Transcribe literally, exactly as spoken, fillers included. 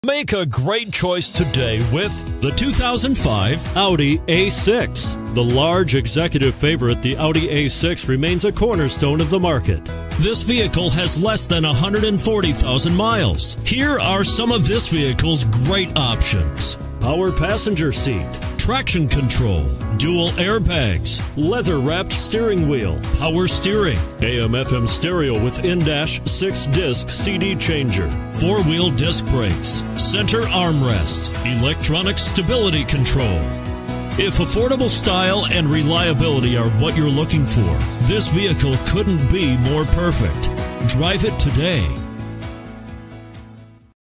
Make a great choice today with the two thousand five Audi A six. The large executive favorite, the Audi A six, remains a cornerstone of the market. This vehicle has less than one hundred forty thousand miles. Here are some of this vehicle's great options: power passenger seat, traction control, dual airbags, leather-wrapped steering wheel, power steering, A M F M stereo with in-dash six-disc C D changer, four-wheel disc brakes, center armrest, electronic stability control. If affordable style and reliability are what you're looking for, this vehicle couldn't be more perfect. Drive it today.